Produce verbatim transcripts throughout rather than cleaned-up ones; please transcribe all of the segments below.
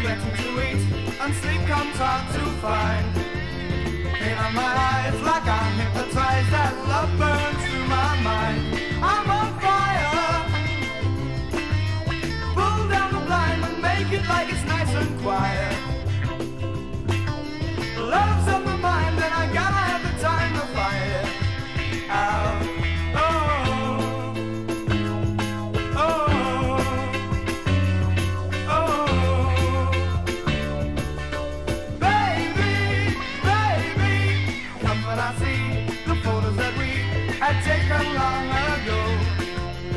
plenty to eat, and sleep comes hard to find. Pain on my eyes like I'm hypnotized, as love burns through my mind. I'm on fire. Pull down the blind and make it like it's nice and quiet. Love's on my mind and I gotta have the time to fight it out. Taken long ago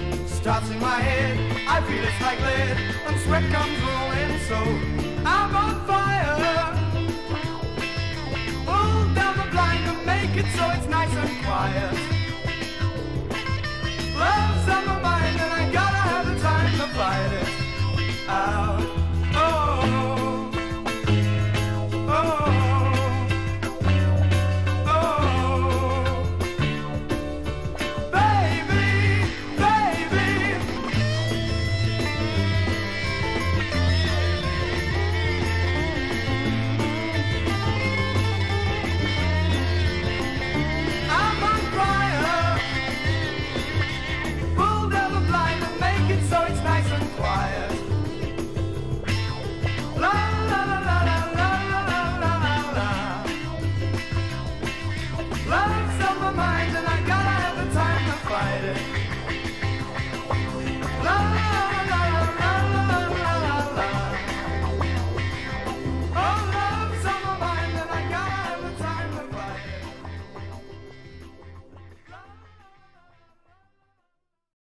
starts in my head. I feel it's like lead, and sweat comes rolling. So I'm on